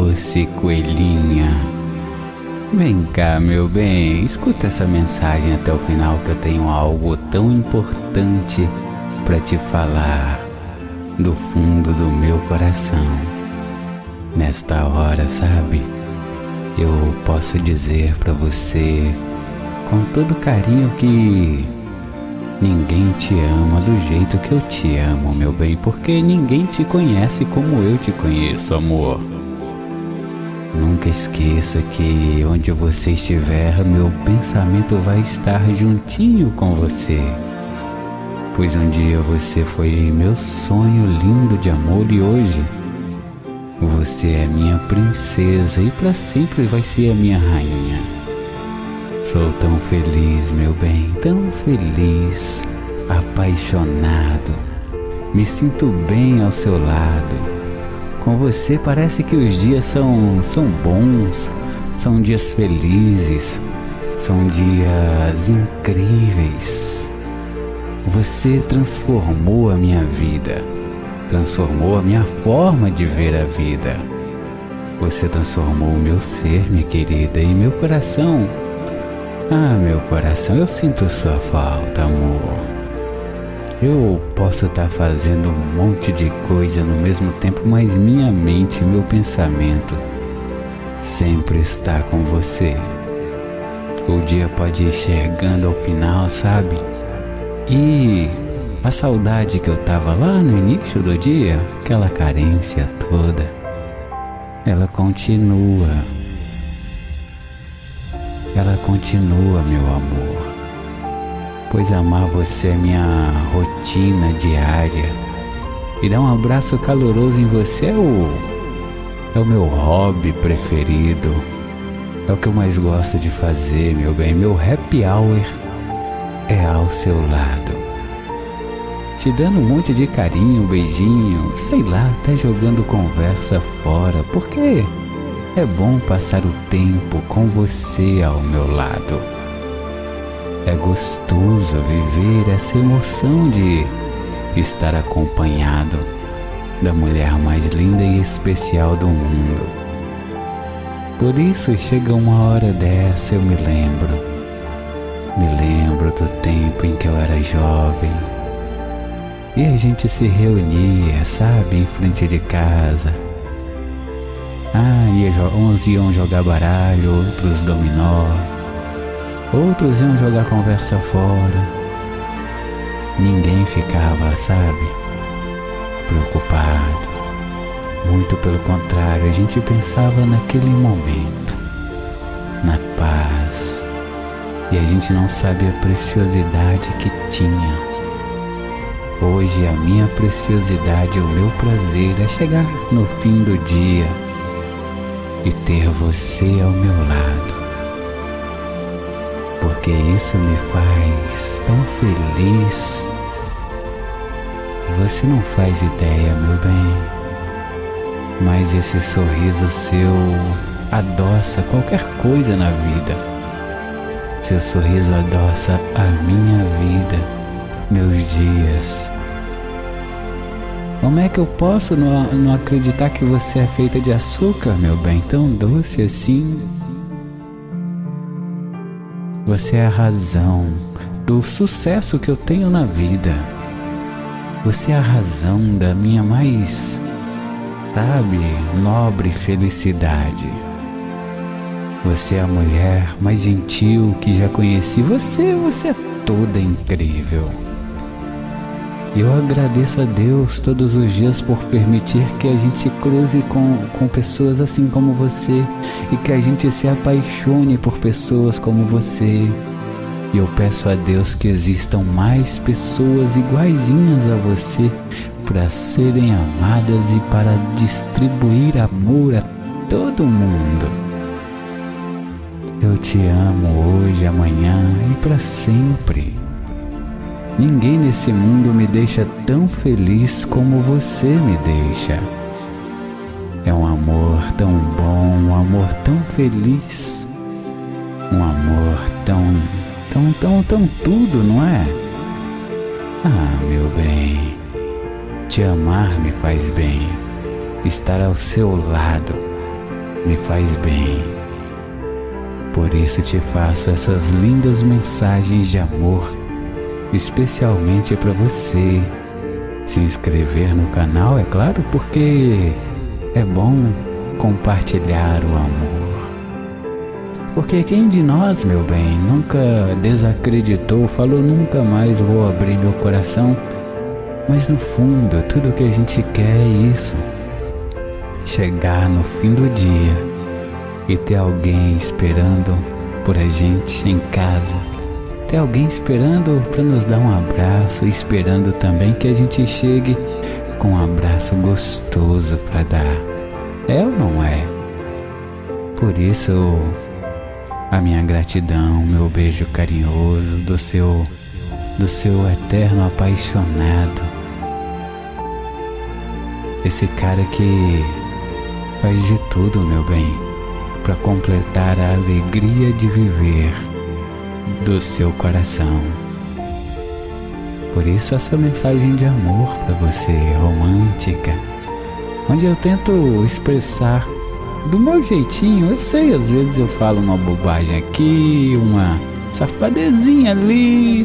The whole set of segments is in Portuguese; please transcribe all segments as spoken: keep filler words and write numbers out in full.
doce coelhinha. Vem cá, meu bem, escuta essa mensagem até o final que eu tenho algo tão importante para te falar do fundo do meu coração. Nesta hora, sabe, eu posso dizer para você com todo carinho que ninguém te ama do jeito que eu te amo, meu bem, porque ninguém te conhece como eu te conheço, amor. Nunca esqueça que onde você estiver, meu pensamento vai estar juntinho com você. Pois um dia você foi meu sonho lindo de amor e hoje você é minha princesa e para sempre vai ser a minha rainha. Sou tão feliz, meu bem, tão feliz, apaixonado. Me sinto bem ao seu lado. Com você parece que os dias são, são bons, são dias felizes, são dias incríveis. Você transformou a minha vida, transformou a minha forma de ver a vida. Você transformou o meu ser, minha querida, e meu coração. Ah, meu coração, eu sinto sua falta, amor. Eu posso estar fazendo um monte de coisa no mesmo tempo, mas minha mente, meu pensamento sempre está com você. O dia pode ir chegando ao final, sabe? E a saudade que eu tava lá no início do dia, aquela carência toda, ela continua. Ela continua, meu amor, pois amar você é minha rotina diária e dar um abraço caloroso em você é o, é o meu hobby preferido, é o que eu mais gosto de fazer, meu bem. Meu happy hour é ao seu lado, te dando um monte de carinho, um beijinho, sei lá, até jogando conversa fora, porque é bom passar o tempo com você ao meu lado. É gostoso viver essa emoção de estar acompanhado da mulher mais linda e especial do mundo. Por isso, chega uma hora dessa, eu me lembro. Me lembro do tempo em que eu era jovem e a gente se reunia, sabe, em frente de casa. Ah, ia, uns iam jogar baralho, outros dominó, outros iam jogar conversa fora. Ninguém ficava, sabe, preocupado. Muito pelo contrário, a gente pensava naquele momento, na paz. E a gente não sabe a preciosidade que tinha. Hoje a minha preciosidade, o meu prazer é chegar no fim do dia e ter você ao meu lado, porque isso me faz tão feliz. Você não faz ideia, meu bem, mas esse sorriso seu adoça qualquer coisa na vida. Seu sorriso adoça a minha vida, meus dias. Como é que eu posso não, não acreditar que você é feita de açúcar, meu bem, tão doce assim? Você é a razão do sucesso que eu tenho na vida. Você é a razão da minha mais, sabe, nobre felicidade. Você é a mulher mais gentil que já conheci. Você, você é toda incrível. E eu agradeço a Deus todos os dias por permitir que a gente cruze com, com pessoas assim como você e que a gente se apaixone por pessoas como você. E eu peço a Deus que existam mais pessoas iguaizinhas a você para serem amadas e para distribuir amor a todo mundo. Eu te amo hoje, amanhã e para sempre. Ninguém nesse mundo me deixa tão feliz como você me deixa. É um amor tão bom, um amor tão feliz, um amor tão, tão, tão, tão tudo, não é? Ah, meu bem, te amar me faz bem, estar ao seu lado me faz bem. Por isso te faço essas lindas mensagens de amor, especialmente para você. Se inscrever no canal, é claro, porque é bom compartilhar o amor. Porque quem de nós, meu bem, nunca desacreditou, falou nunca mais vou abrir meu coração, mas no fundo tudo que a gente quer é isso: chegar no fim do dia e ter alguém esperando por a gente em casa, ter alguém esperando para nos dar um abraço, esperando também que a gente chegue com um abraço gostoso para dar. É ou não é? Por isso, a minha gratidão, meu beijo carinhoso do seu, do seu eterno apaixonado. Esse cara que faz de tudo, meu bem, para completar a alegria de viver do seu coração. Por isso essa mensagem de amor para você, romântica, onde eu tento expressar do meu jeitinho. Eu sei, às vezes eu falo uma bobagem aqui, uma safadezinha ali,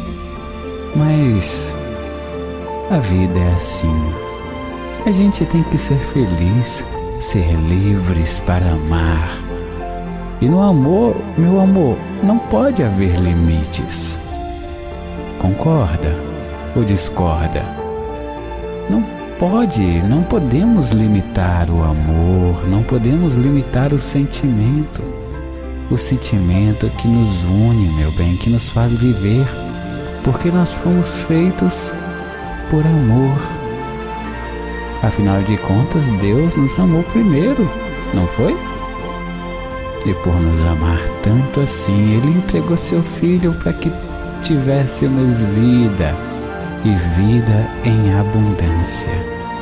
mas a vida é assim. A gente tem que ser feliz, ser livres para amar. E no amor, meu amor, não pode haver limites. Concorda ou discorda? Não pode, não podemos limitar o amor, não podemos limitar o sentimento. O sentimento que nos une, meu bem, que nos faz viver, porque nós fomos feitos por amor. Afinal de contas, Deus nos amou primeiro, não foi? E por nos amar tanto assim, Ele entregou seu Filho para que tivéssemos vida, e vida em abundância.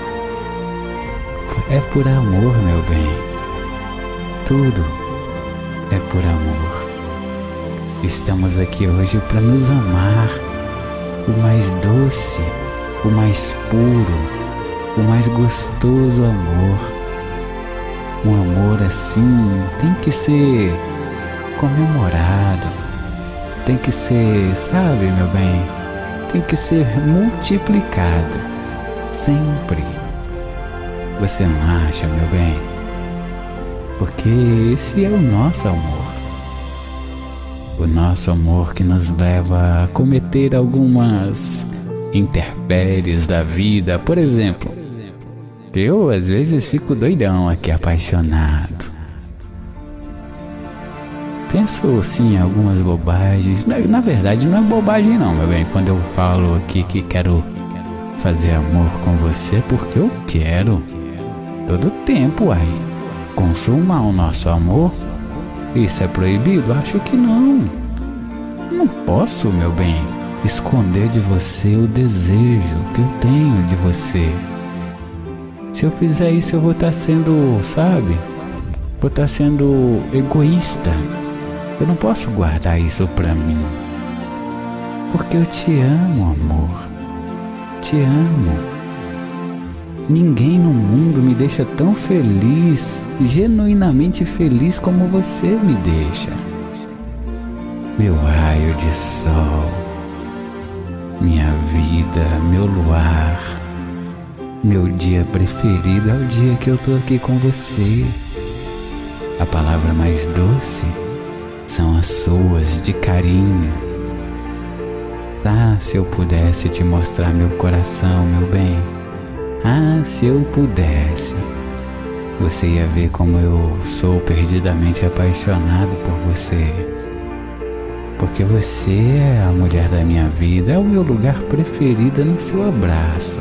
É por amor, meu bem. Tudo é por amor. Estamos aqui hoje para nos amar, o mais doce, o mais puro, o mais gostoso amor. Um amor assim tem que ser comemorado, tem que ser, sabe, meu bem, tem que ser multiplicado, sempre. Você não acha, meu bem? Porque esse é o nosso amor. O nosso amor que nos leva a cometer algumas intempéries da vida. Por exemplo, eu às vezes fico doidão aqui, apaixonado. Penso sim em algumas bobagens. Na, na verdade não é bobagem não, meu bem. Quando eu falo aqui que quero fazer amor com você, é porque eu quero. Todo tempo, ai. Consumar o nosso amor? Isso é proibido? Acho que não. Não posso, meu bem, esconder de você o desejo que eu tenho de você. Se eu fizer isso, eu vou estar sendo, sabe? Vou estar sendo egoísta. Eu não posso guardar isso pra mim. Porque eu te amo, amor. Te amo. Ninguém no mundo me deixa tão feliz, genuinamente feliz como você me deixa. Meu raio de sol, minha vida, meu luar. Meu dia preferido é o dia que eu tô aqui com você. A palavra mais doce são as suas de carinho. Ah, se eu pudesse te mostrar meu coração, meu bem. Ah, se eu pudesse. Você ia ver como eu sou perdidamente apaixonado por você. Porque você é a mulher da minha vida, é o meu lugar preferido no seu abraço.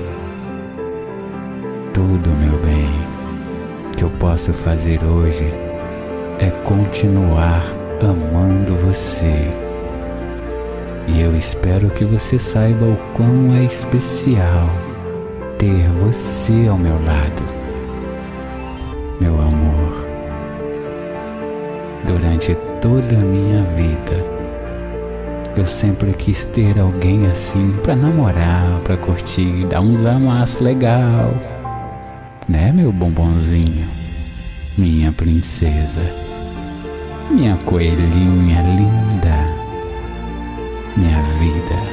Tudo, meu bem, que eu posso fazer hoje é continuar amando você. E eu espero que você saiba o quão é especial ter você ao meu lado. Meu amor, durante toda a minha vida, eu sempre quis ter alguém assim pra namorar, pra curtir, dar uns amassos legal. Né, meu bombonzinho? minha princesa, minha coelhinha linda, minha vida.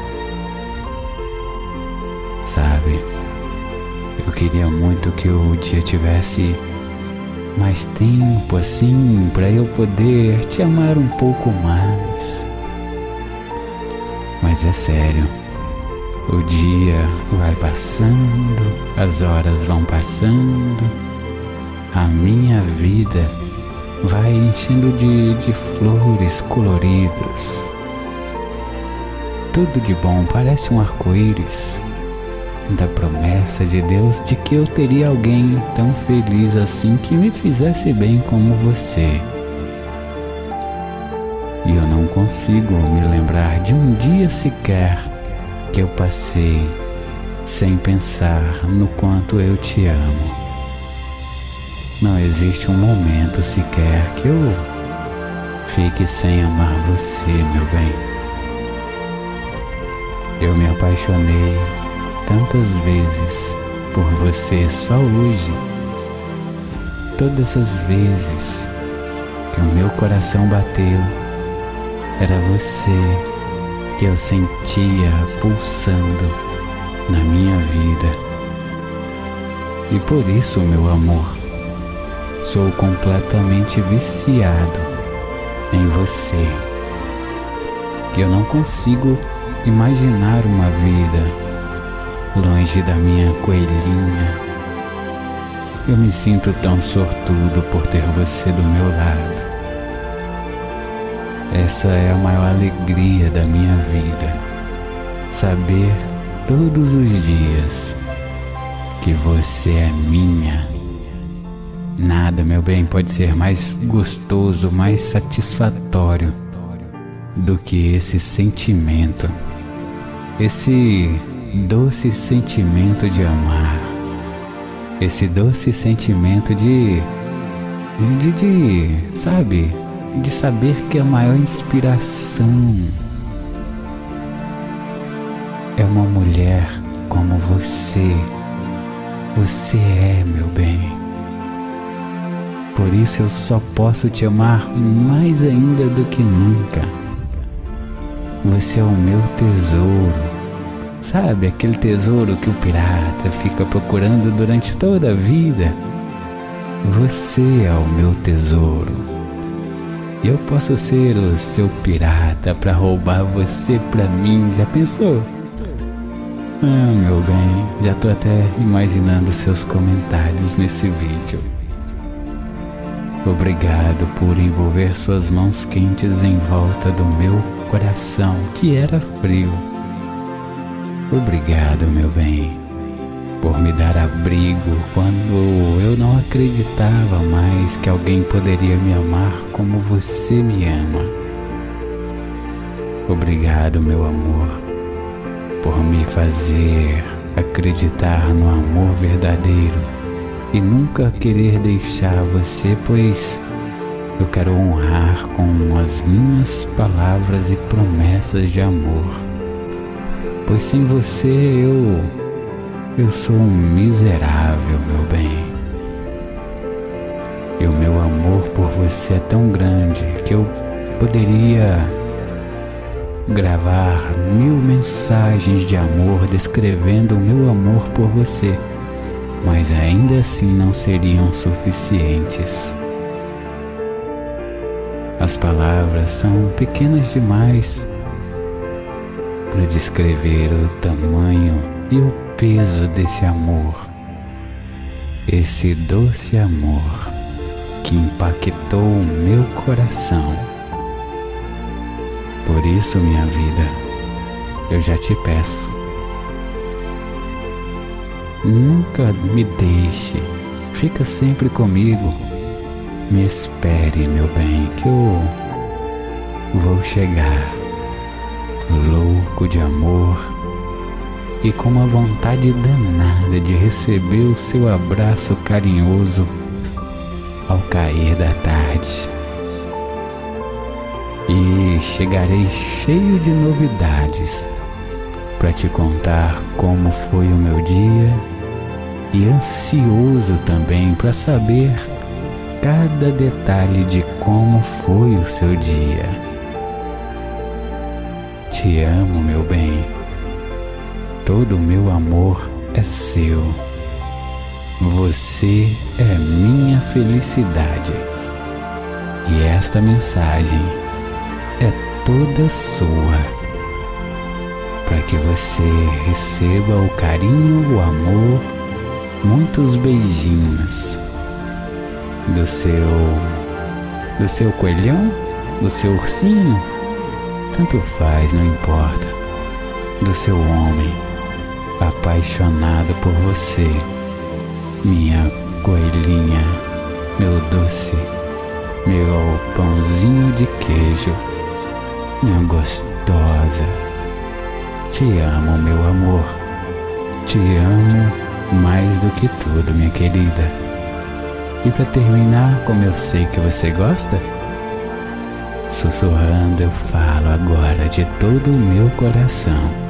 Sabe, eu queria muito que o dia tivesse mais tempo assim para eu poder te amar um pouco mais. Mas é sério, o dia vai passando, as horas vão passando, a minha vida vai enchendo de, de flores coloridos. Tudo de bom parece um arco-íris, da promessa de Deus de que eu teria alguém tão feliz assim que me fizesse bem como você. E eu não consigo me lembrar de um dia sequer que eu passei sem pensar no quanto eu te amo. Não existe um momento sequer que eu fique sem amar você, meu bem. Eu me apaixonei tantas vezes por você só hoje. Todas as vezes que o meu coração bateu, era você que eu sentia pulsando na minha vida. E por isso, meu amor, sou completamente viciado em você. E eu não consigo imaginar uma vida longe da minha coelhinha. Eu me sinto tão sortudo por ter você do meu lado. Essa é a maior alegria da minha vida, saber todos os dias que você é minha. Nada, meu bem, pode ser mais gostoso, mais satisfatório do que esse sentimento, esse doce sentimento de amar, esse doce sentimento de, de, de, sabe, de saber que a maior inspiração é uma mulher como você. Você é, meu bem. Por isso eu só posso te amar mais ainda do que nunca. Você é o meu tesouro. Sabe, aquele tesouro que o pirata fica procurando durante toda a vida? Você é o meu tesouro. Eu posso ser o seu pirata para roubar você pra mim. Já pensou? Ah, meu bem, já tô até imaginando seus comentários nesse vídeo. Obrigado por envolver suas mãos quentes em volta do meu coração, que era frio. Obrigado, meu bem, por me dar abrigo quando eu não acreditava mais que alguém poderia me amar como você me ama. Obrigado, meu amor, por me fazer acreditar no amor verdadeiro e nunca querer deixar você, pois eu quero honrar com as minhas palavras e promessas de amor. Pois sem você eu, eu sou um miserável, meu bem. E o meu amor por você é tão grande que eu poderia gravar mil mensagens de amor descrevendo o meu amor por você, mas ainda assim não seriam suficientes. As palavras são pequenas demais para descrever o tamanho e o peso desse amor, esse doce amor que impactou o meu coração. Por isso, minha vida, eu já te peço, nunca me deixe, fica sempre comigo, me espere, meu bem, que eu vou chegar louco de amor e com uma vontade danada de receber o seu abraço carinhoso ao cair da tarde. E chegarei cheio de novidades para te contar como foi o meu dia e ansioso também para saber cada detalhe de como foi o seu dia. Te amo, meu bem. Todo o meu amor é seu. Você é minha felicidade. E esta mensagem é toda sua, para que você receba o carinho, o amor, muitos beijinhos do seu do seu coelhão, do seu ursinho, tanto faz, não importa, do seu homem apaixonado por você, minha coelhinha, meu doce, meu pãozinho de queijo, minha gostosa. Te amo, meu amor. Te amo mais do que tudo, minha querida. E para terminar, como eu sei que você gosta, sussurrando eu falo agora de todo o meu coração.